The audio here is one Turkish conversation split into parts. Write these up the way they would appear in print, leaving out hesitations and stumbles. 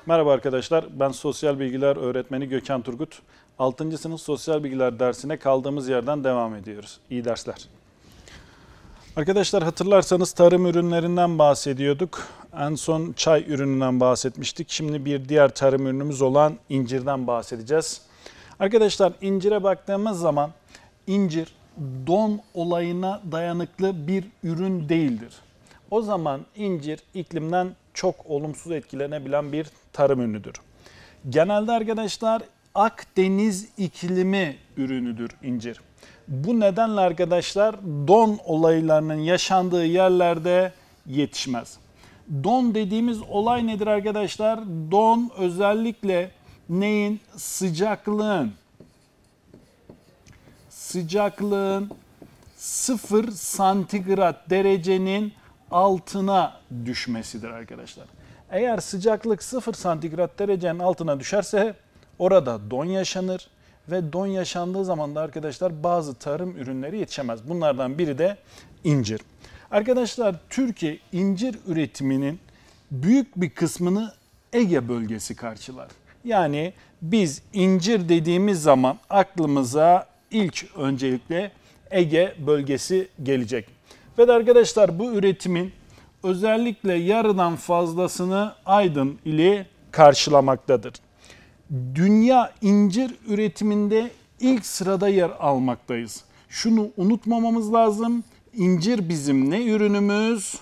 Merhaba arkadaşlar, ben Sosyal Bilgiler öğretmeni Gökhan Turgut. 6. sınıf Sosyal Bilgiler dersine kaldığımız yerden devam ediyoruz. İyi dersler. Arkadaşlar hatırlarsanız tarım ürünlerinden bahsediyorduk. En son çay ürününden bahsetmiştik. Şimdi bir diğer tarım ürünümüz olan incirden bahsedeceğiz. Arkadaşlar incire baktığımız zaman incir don olayına dayanıklı bir ürün değildir. O zaman incir iklimden çok olumsuz etkilenebilen bir tarım ürünüdür. Genelde arkadaşlar Akdeniz iklimi ürünüdür incir. Bu nedenle arkadaşlar don olaylarının yaşandığı yerlerde yetişmez. Don dediğimiz olay nedir arkadaşlar? Don özellikle neyin? Sıcaklığın 0 santigrat derecenin altına düşmesidir arkadaşlar. Eğer sıcaklık 0 santigrat derecenin altına düşerse orada don yaşanır ve don yaşandığı zaman da arkadaşlar bazı tarım ürünleri yetişemez. Bunlardan biri de incir. Arkadaşlar Türkiye incir üretiminin büyük bir kısmını Ege bölgesi karşılar. Yani biz incir dediğimiz zaman aklımıza ilk öncelikle Ege bölgesi gelecek. Ve de arkadaşlar bu üretimin özellikle yarıdan fazlasını Aydın ili karşılamaktadır. Dünya incir üretiminde ilk sırada yer almaktayız. Şunu unutmamamız lazım. İncir bizim ne ürünümüz?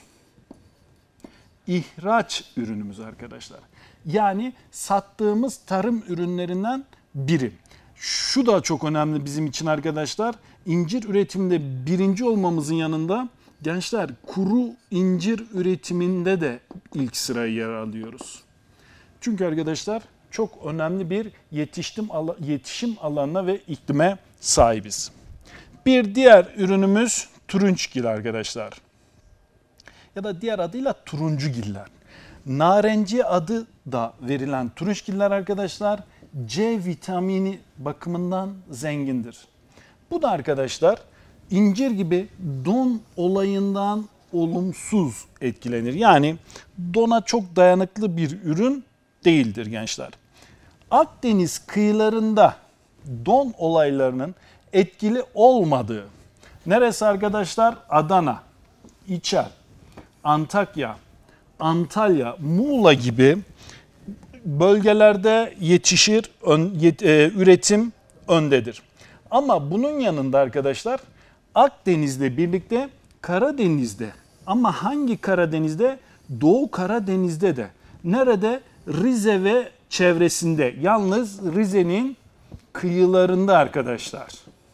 İhraç ürünümüz arkadaşlar. Yani sattığımız tarım ürünlerinden biri. Şu da çok önemli bizim için arkadaşlar. İncir üretiminde birinci olmamızın yanında gençler kuru incir üretiminde de ilk sıraya yer alıyoruz. Çünkü arkadaşlar çok önemli bir yetişim alanına ve iklime sahibiz. Bir diğer ürünümüz turunçgil arkadaşlar. Ya da diğer adıyla turuncugiller. Narenci adı da verilen turunçgiller arkadaşlar C vitamini bakımından zengindir. Bu da arkadaşlar incir gibi don olayından olumsuz etkilenir. Yani dona çok dayanıklı bir ürün değildir gençler. Akdeniz kıyılarında don olaylarının etkili olmadığı neresi arkadaşlar? Adana, İçer, Antakya, Antalya, Muğla gibi bölgelerde yetişir, üretim öndedir. Ama bunun yanında arkadaşlar Akdeniz'le birlikte Karadeniz'de, ama hangi Karadeniz'de? Doğu Karadeniz'de de. Nerede? Rize ve çevresinde. Yalnız Rize'nin kıyılarında arkadaşlar.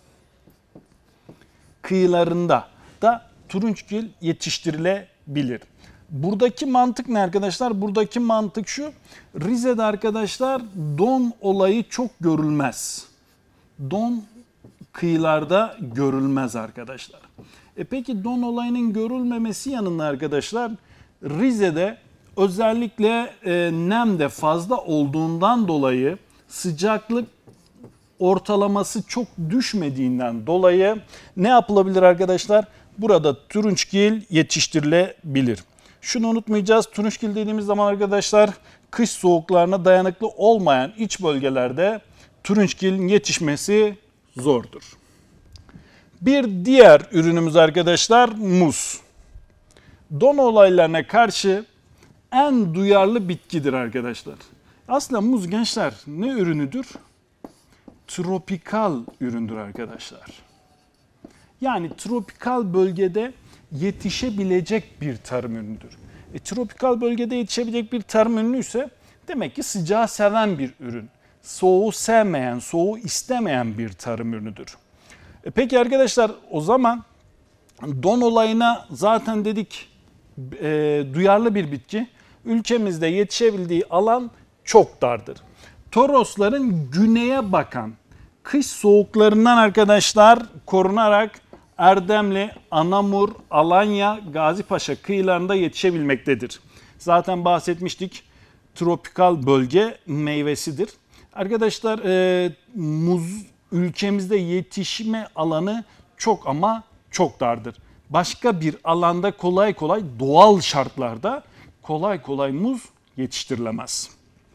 Kıyılarında da turunçgil yetiştirilebilir. Buradaki mantık ne arkadaşlar? Buradaki mantık şu. Rize'de arkadaşlar don olayı çok görülmez. Don kıyılarda görülmez arkadaşlar. Peki don olayının görülmemesi yanında arkadaşlar Rize'de özellikle nem de fazla olduğundan dolayı sıcaklık ortalaması çok düşmediğinden dolayı ne yapılabilir arkadaşlar? Burada turunçgil yetiştirilebilir. Şunu unutmayacağız. Turunçgil dediğimiz zaman arkadaşlar kış soğuklarına dayanıklı olmayan iç bölgelerde turunçgilin yetişmesi zordur. Bir diğer ürünümüz arkadaşlar muz. Don olaylarına karşı en duyarlı bitkidir arkadaşlar. Aslında muz gençler ne ürünüdür? Tropikal üründür arkadaşlar. Yani tropikal bölgede yetişebilecek bir tarım ürünüdür. Tropikal bölgede yetişebilecek bir tarım ürünü ise demek ki sıcağı seven bir ürün. Soğuğu sevmeyen, soğuğu istemeyen bir tarım ürünüdür. Peki arkadaşlar o zaman don olayına zaten dedik duyarlı bir bitki. Ülkemizde yetişebildiği alan çok dardır. Torosların güneye bakan kış soğuklarından arkadaşlar korunarak Erdemli, Anamur, Alanya, Gazipaşa kıyılarında yetişebilmektedir. Zaten bahsetmiştik tropikal bölge meyvesidir. Arkadaşlar muz ülkemizde yetişme alanı çok ama çok dardır. Başka bir alanda kolay kolay doğal şartlarda kolay kolay muz yetiştirilemez.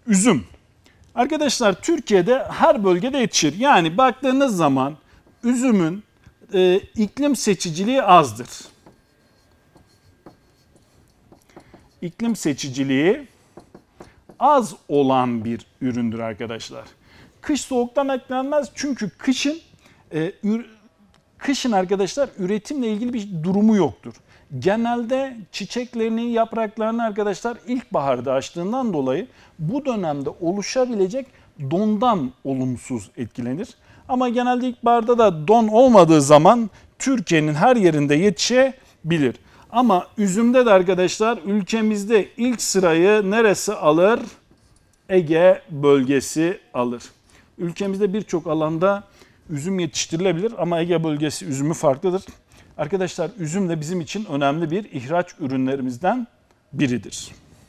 Üzüm. Arkadaşlar Türkiye'de her bölgede yetişir. Yani baktığınız zaman üzümün iklim seçiciliği azdır. İklim seçiciliği az olan bir üründür arkadaşlar. Kış soğuktan etkilenmez çünkü kışın arkadaşlar üretimle ilgili bir durumu yoktur. Genelde çiçeklerini, yapraklarını arkadaşlar ilkbaharda açtığından dolayı bu dönemde oluşabilecek dondan olumsuz etkilenir. Ama genelde ilkbaharda da don olmadığı zaman Türkiye'nin her yerinde yetişebilir. Ama üzümde de arkadaşlar ülkemizde ilk sırayı neresi alır? Ege bölgesi alır. Ülkemizde birçok alanda üzüm yetiştirilebilir ama Ege bölgesi üzümü farklıdır. Arkadaşlar üzüm de bizim için önemli bir ihraç ürünlerimizden biridir.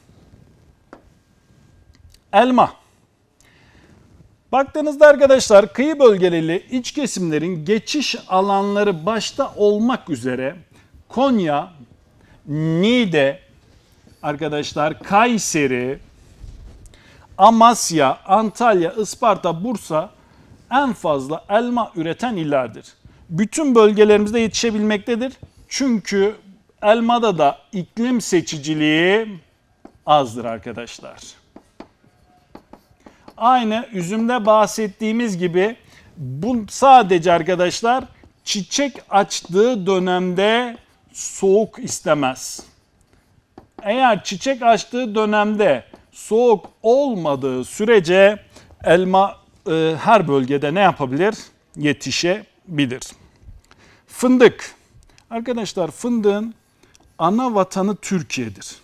Elma. Baktığınızda arkadaşlar kıyı bölgeleriyle iç kesimlerin geçiş alanları başta olmak üzere Konya, Niğde, arkadaşlar Kayseri, Amasya, Antalya, Isparta, Bursa en fazla elma üreten illerdir. Bütün bölgelerimizde yetişebilmektedir. Çünkü elmada da iklim seçiciliği azdır arkadaşlar. Aynı üzümde bahsettiğimiz gibi bu sadece arkadaşlar çiçek açtığı dönemde soğuk istemez. Eğer çiçek açtığı dönemde soğuk olmadığı sürece elma her bölgede ne yapabilir? Yetişebilir. Fındık. Arkadaşlar fındığın ana vatanı Türkiye'dir.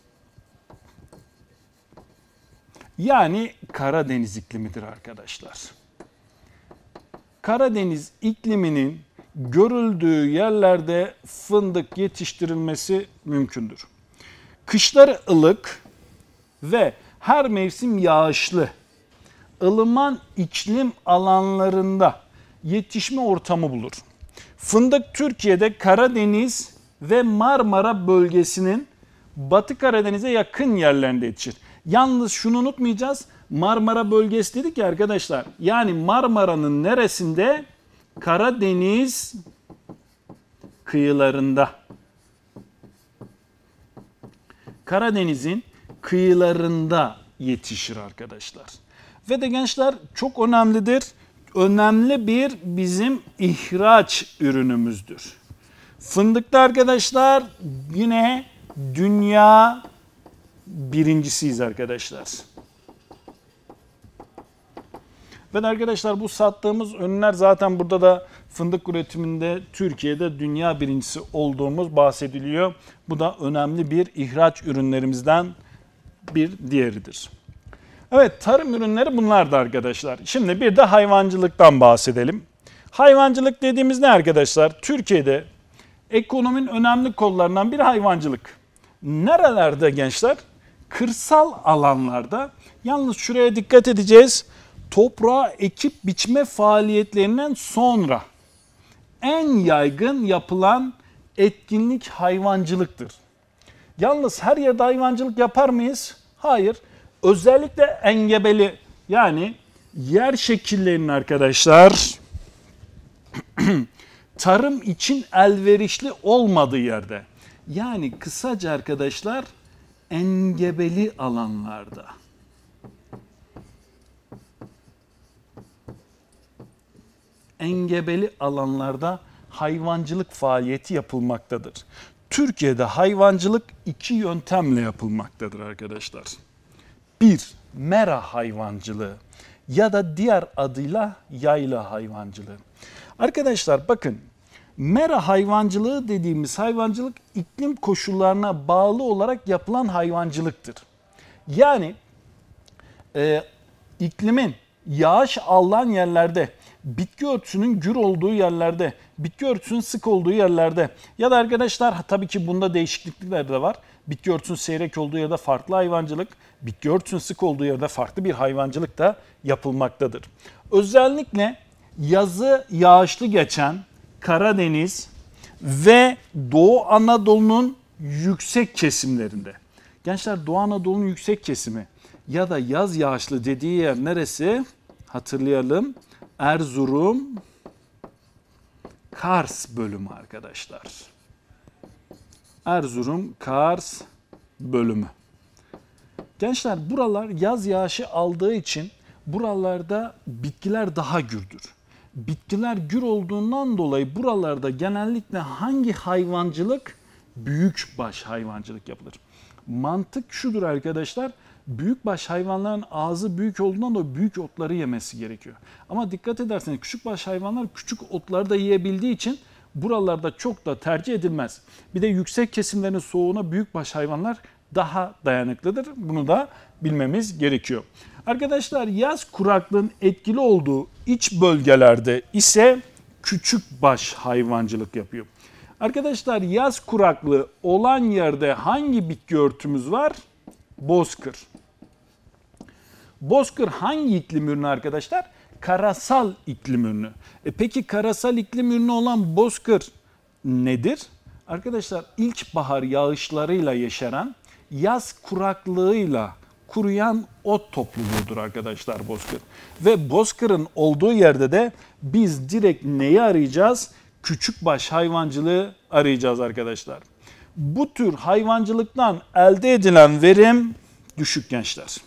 Yani Karadeniz iklimidir arkadaşlar. Karadeniz ikliminin görüldüğü yerlerde fındık yetiştirilmesi mümkündür. Kışları ılık ve her mevsim yağışlı, ılıman iklim alanlarında yetişme ortamı bulur. Fındık Türkiye'de Karadeniz ve Marmara bölgesinin Batı Karadeniz'e yakın yerlerinde yetişir. Yalnız şunu unutmayacağız. Marmara bölgesi dedik ya arkadaşlar. Yani Marmara'nın neresinde? Karadeniz kıyılarında. Karadeniz'in kıyılarında yetişir arkadaşlar. Ve de gençler çok önemlidir. Önemli bir bizim ihraç ürünümüzdür. Fındıkta arkadaşlar yine dünya birincisiyiz arkadaşlar. Ve de arkadaşlar bu sattığımız ürünler zaten burada da fındık üretiminde Türkiye'de dünya birincisi olduğumuz bahsediliyor. Bu da önemli bir ihraç ürünlerimizden bir diğeridir. Evet, tarım ürünleri bunlardı arkadaşlar. Şimdi bir de hayvancılıktan bahsedelim. Hayvancılık dediğimiz ne arkadaşlar? Türkiye'de ekonominin önemli kollarından biri hayvancılık. Nerelerde gençler? Kırsal alanlarda. Yalnız şuraya dikkat edeceğiz. Toprağa ekip biçme faaliyetlerinden sonra en yaygın yapılan etkinlik hayvancılıktır. Yalnız her yerde hayvancılık yapar mıyız? Hayır. Özellikle engebeli yani yer şekillerinin arkadaşlar tarım için elverişli olmadığı yerde. Yani kısaca arkadaşlar engebeli alanlarda. Engebeli alanlarda hayvancılık faaliyeti yapılmaktadır. Türkiye'de hayvancılık iki yöntemle yapılmaktadır arkadaşlar. Bir, mera hayvancılığı ya da diğer adıyla yayla hayvancılığı. Arkadaşlar bakın, mera hayvancılığı dediğimiz hayvancılık iklim koşullarına bağlı olarak yapılan hayvancılıktır. Yani iklimin yağış alan yerlerde, bitki örtüsünün gür olduğu yerlerde, bitki örtüsünün sık olduğu yerlerde ya da arkadaşlar tabii ki bunda değişiklikler de var. Bitki örtüsünün seyrek olduğu yerde farklı hayvancılık, bitki örtüsünün sık olduğu yerde farklı bir hayvancılık da yapılmaktadır. Özellikle yazı yağışlı geçen Karadeniz ve Doğu Anadolu'nun yüksek kesimlerinde. Gençler Doğu Anadolu'nun yüksek kesimi ya da yaz yağışlı dediği yer neresi? Hatırlayalım. Erzurum, Kars bölümü arkadaşlar. Erzurum, Kars bölümü. Gençler buralar yaz yağışı aldığı için buralarda bitkiler daha gürdür. Bitkiler gür olduğundan dolayı buralarda genellikle hangi hayvancılık? Büyükbaş hayvancılık yapılır. Mantık şudur arkadaşlar. Büyükbaş hayvanların ağzı büyük olduğundan dolayı büyük otları yemesi gerekiyor. Ama dikkat ederseniz küçükbaş hayvanlar küçük otları da yiyebildiği için buralarda çok da tercih edilmez. Bir de yüksek kesimlerin soğuğuna büyükbaş hayvanlar daha dayanıklıdır. Bunu da bilmemiz gerekiyor. Arkadaşlar yaz kuraklığın etkili olduğu iç bölgelerde ise küçükbaş hayvancılık yapıyor. Arkadaşlar yaz kuraklığı olan yerde hangi bitki örtümüz var? Bozkır. Bozkır hangi iklim ürünü arkadaşlar? Karasal iklim ürünü. Peki karasal iklim ürünü olan bozkır nedir? Arkadaşlar ilkbahar yağışlarıyla yeşeren, yaz kuraklığıyla kuruyan ot topluluğudur arkadaşlar bozkır. Ve bozkırın olduğu yerde de biz direkt neyi arayacağız? Küçükbaş hayvancılığı arayacağız arkadaşlar. Bu tür hayvancılıktan elde edilen verim düşük gençler.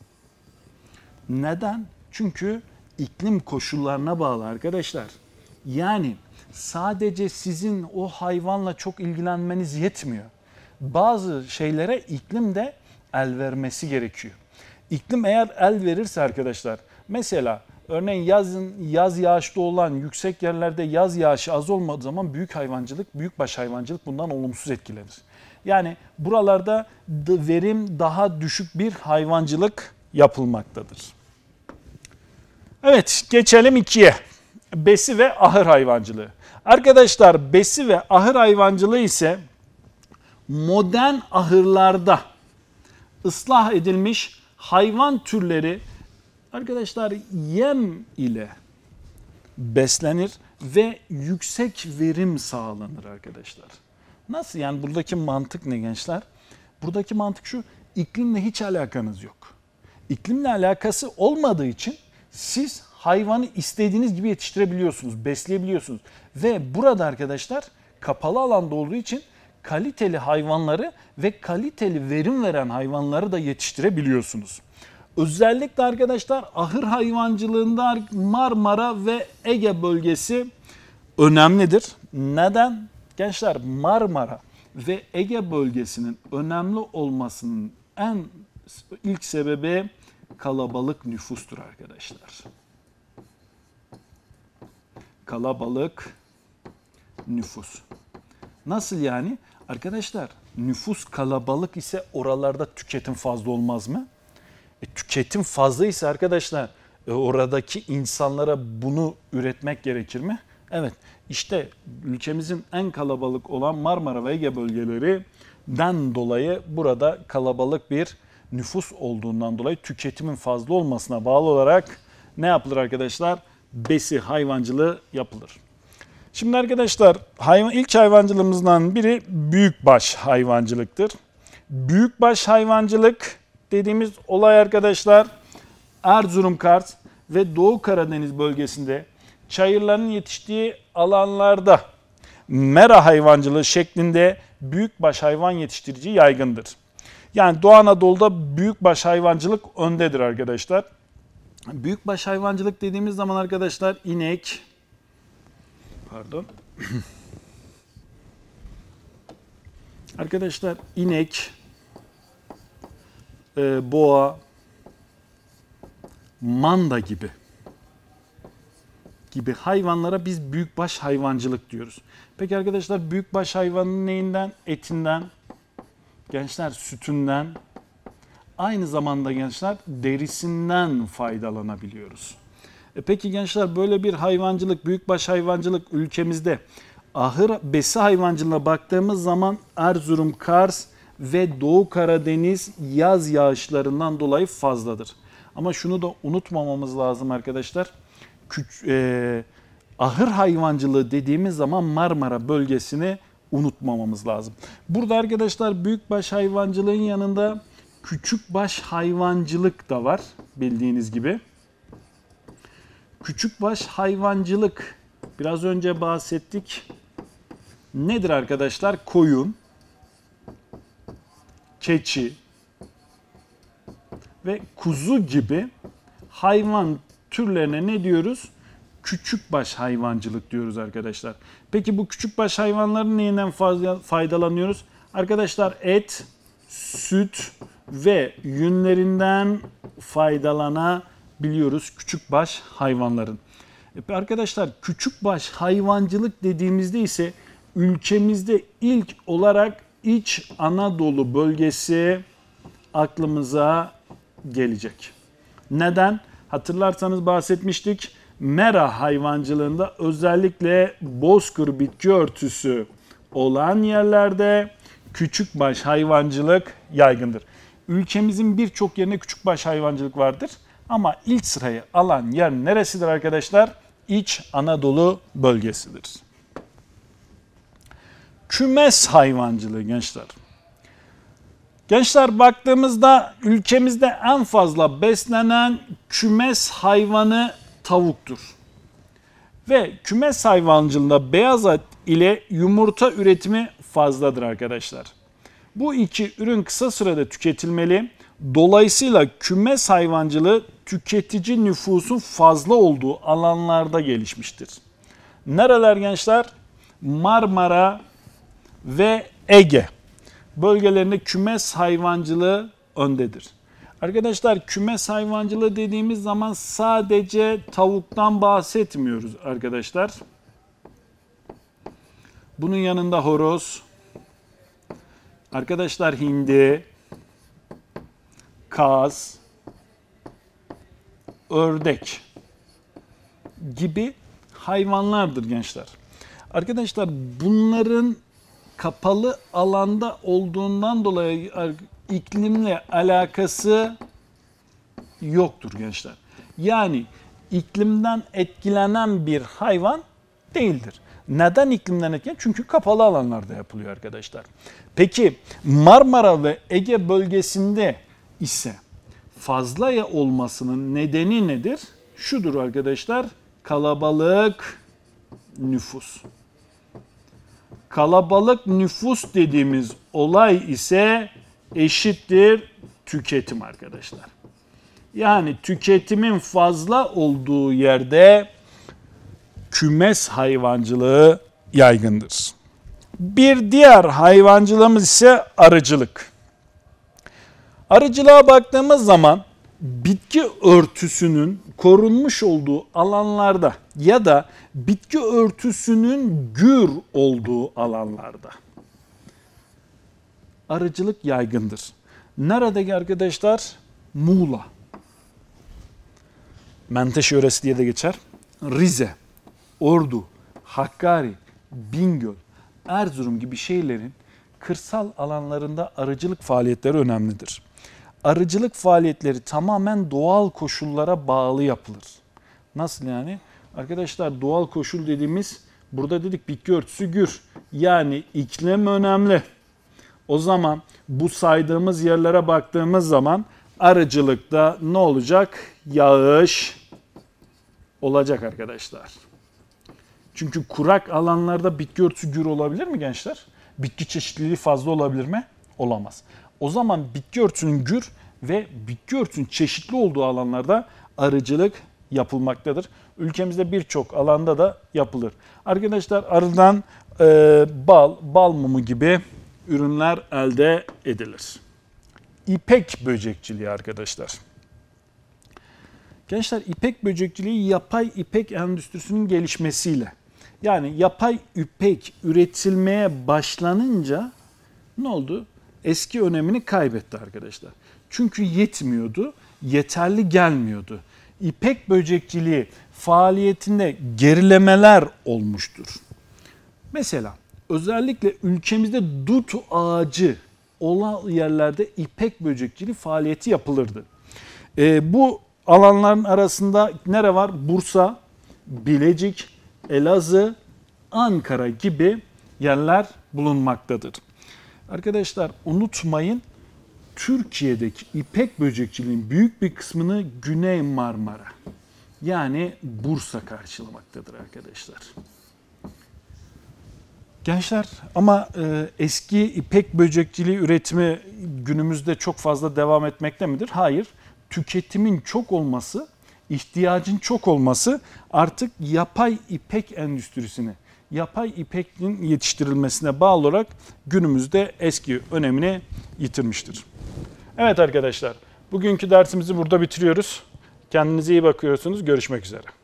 Neden? Çünkü iklim koşullarına bağlı arkadaşlar. Yani sadece sizin o hayvanla çok ilgilenmeniz yetmiyor. Bazı şeylere iklim de el vermesi gerekiyor. İklim eğer el verirse arkadaşlar, mesela örneğin yaz yağışlı olan yüksek yerlerde yaz yağışı az olmadığı zaman büyükbaş hayvancılık bundan olumsuz etkilenir. Yani buralarda verim daha düşük bir hayvancılık yapılmaktadır. Evet, geçelim 2'ye. Besi ve ahır hayvancılığı. Arkadaşlar besi ve ahır hayvancılığı ise modern ahırlarda ıslah edilmiş hayvan türleri arkadaşlar yem ile beslenir ve yüksek verim sağlanır arkadaşlar. Nasıl yani buradaki mantık ne gençler? Buradaki mantık şu, iklimle hiç alakanız yok. İklimle alakası olmadığı için siz hayvanı istediğiniz gibi yetiştirebiliyorsunuz, besleyebiliyorsunuz. Ve burada arkadaşlar kapalı alanda olduğu için kaliteli hayvanları ve kaliteli verim veren hayvanları da yetiştirebiliyorsunuz. Özellikle arkadaşlar ahır hayvancılığında Marmara ve Ege bölgesi önemlidir. Neden? Gençler Marmara ve Ege bölgesinin önemli olmasının ilk sebebi kalabalık nüfustur arkadaşlar. Kalabalık nüfus. Nasıl yani? Arkadaşlar nüfus kalabalık ise oralarda tüketim fazla olmaz mı? Tüketim fazla ise arkadaşlar oradaki insanlara bunu üretmek gerekir mi? Evet, işte ülkemizin en kalabalık olan Marmara ve Ege bölgelerinden dolayı burada kalabalık bir nüfus olduğundan dolayı tüketimin fazla olmasına bağlı olarak ne yapılır arkadaşlar? Besi hayvancılığı yapılır. Şimdi arkadaşlar ilk hayvancılığımızdan biri büyükbaş hayvancılıktır. Büyükbaş hayvancılık dediğimiz olay arkadaşlar Erzurum, Kars ve Doğu Karadeniz bölgesinde çayırların yetiştiği alanlarda mera hayvancılığı şeklinde büyükbaş hayvan yetiştirici yaygındır. Yani Doğu Anadolu'da büyükbaş hayvancılık öndedir arkadaşlar. Büyükbaş hayvancılık dediğimiz zaman arkadaşlar inek, arkadaşlar inek, boğa, manda gibi hayvanlara biz büyükbaş hayvancılık diyoruz. Peki arkadaşlar büyükbaş hayvanın neyinden? Etinden, gençler sütünden, aynı zamanda gençler derisinden faydalanabiliyoruz. Peki gençler böyle bir hayvancılık, büyükbaş hayvancılık ülkemizde ahır besi hayvancılığına baktığımız zaman Erzurum, Kars ve Doğu Karadeniz yaz yağışlarından dolayı fazladır. Ama şunu da unutmamamız lazım arkadaşlar. Ahır hayvancılığı dediğimiz zaman Marmara bölgesini unutmamamız lazım. Burada arkadaşlar büyükbaş hayvancılığın yanında küçükbaş hayvancılık da var bildiğiniz gibi. Küçükbaş hayvancılık biraz önce bahsettik. Nedir arkadaşlar? Koyun, keçi ve kuzu gibi hayvan türlerine ne diyoruz? Küçükbaş hayvancılık diyoruz arkadaşlar. Peki bu küçükbaş hayvanların neyinden faydalanıyoruz? Arkadaşlar et, süt ve yünlerinden faydalanabiliyoruz küçükbaş hayvanların. Arkadaşlar küçükbaş hayvancılık dediğimizde ise ülkemizde ilk olarak İç Anadolu bölgesi aklımıza gelecek. Neden? Hatırlarsanız bahsetmiştik. Mera hayvancılığında özellikle bozkır bitki örtüsü olan yerlerde küçükbaş hayvancılık yaygındır. Ülkemizin birçok yerine küçükbaş hayvancılık vardır. Ama ilk sırayı alan yer neresidir arkadaşlar? İç Anadolu bölgesidir. Kümes hayvancılığı gençler. Gençler baktığımızda ülkemizde en fazla beslenen kümes hayvanı tavuktur. Ve kümes hayvancılığında beyaz et ile yumurta üretimi fazladır arkadaşlar. Bu iki ürün kısa sürede tüketilmeli. Dolayısıyla kümes hayvancılığı tüketici nüfusun fazla olduğu alanlarda gelişmiştir. Nereler gençler? Marmara ve Ege bölgelerinde kümes hayvancılığı öndedir. Arkadaşlar kümes hayvancılığı dediğimiz zaman sadece tavuktan bahsetmiyoruz arkadaşlar. Bunun yanında horoz, arkadaşlar hindi, kaz, ördek gibi hayvanlardır gençler. Arkadaşlar bunların kapalı alanda olduğundan dolayı iklimle alakası yoktur gençler. Yani iklimden etkilenen bir hayvan değildir. Neden iklimden etkilenen? Çünkü kapalı alanlarda yapılıyor arkadaşlar. Peki Marmara ve Ege bölgesinde ise fazla olmasının nedeni nedir? Şudur arkadaşlar, kalabalık nüfus. Kalabalık nüfus dediğimiz olay ise eşittir tüketim arkadaşlar. Yani tüketimin fazla olduğu yerde kümes hayvancılığı yaygındır. Bir diğer hayvancılığımız ise arıcılık. Arıcılığa baktığımız zaman bitki örtüsünün korunmuş olduğu alanlarda ya da bitki örtüsünün gür olduğu alanlarda arıcılık yaygındır. Nerede arkadaşlar? Muğla, Menteşe yöresi diye de geçer. Rize, Ordu, Hakkari, Bingöl, Erzurum gibi şehirlerin kırsal alanlarında arıcılık faaliyetleri önemlidir. Arıcılık faaliyetleri tamamen doğal koşullara bağlı yapılır. Nasıl yani? Arkadaşlar doğal koşul dediğimiz, burada dedik bitki örtüsü gür. Yani iklim önemli. O zaman bu saydığımız yerlere baktığımız zaman arıcılıkta ne olacak? Yağış olacak arkadaşlar. Çünkü kurak alanlarda bitki örtüsü gür olabilir mi gençler? Bitki çeşitliliği fazla olabilir mi? Olamaz. O zaman bitki örtüsünün gür ve bitki örtüsünün çeşitli olduğu alanlarda arıcılık yapılmaktadır. Ülkemizde birçok alanda da yapılır. Arkadaşlar arıdan bal mumu gibi ürünler elde edilir. İpek böcekçiliği arkadaşlar. Gençler ipek böcekçiliği yapay ipek endüstrisinin gelişmesiyle, yani yapay ipek üretilmeye başlanınca ne oldu? Eski önemini kaybetti arkadaşlar. Çünkü yetmiyordu, yeterli gelmiyordu. İpek böcekçiliği faaliyetinde gerilemeler olmuştur. Mesela özellikle ülkemizde dut ağacı olan yerlerde ipek böcekçiliği faaliyeti yapılırdı. Bu alanların arasında nere var? Bursa, Bilecik, Elazığ, Ankara gibi yerler bulunmaktadır. Arkadaşlar unutmayın, Türkiye'deki ipek böcekçiliğin büyük bir kısmını Güney Marmara, yani Bursa karşılamaktadır arkadaşlar. Gençler, ama eski ipek böcekçiliği üretimi günümüzde çok fazla devam etmekte midir? Hayır. Tüketimin çok olması, ihtiyacın çok olması artık yapay ipek endüstrisini, yapay ipekin yetiştirilmesine bağlı olarak günümüzde eski önemini yitirmiştir. Evet arkadaşlar, bugünkü dersimizi burada bitiriyoruz. Kendinize iyi bakıyorsunuz. Görüşmek üzere.